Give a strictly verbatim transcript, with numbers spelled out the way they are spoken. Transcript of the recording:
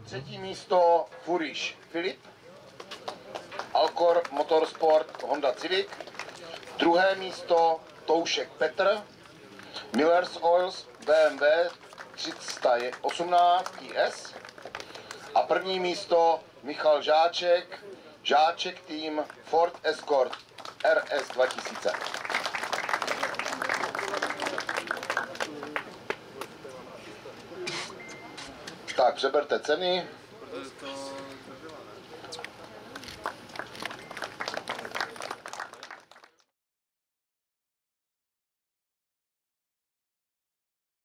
Třetí místo Furiš Filip, Alcor Motorsport Honda Civic. Druhé místo Toušek Petr, Miller's Oils B M W tři sta osmnáct T S. A první místo Michal Žáček, Žáček tým Ford Escort R S dva tisíce. Tak, přeberte ceny.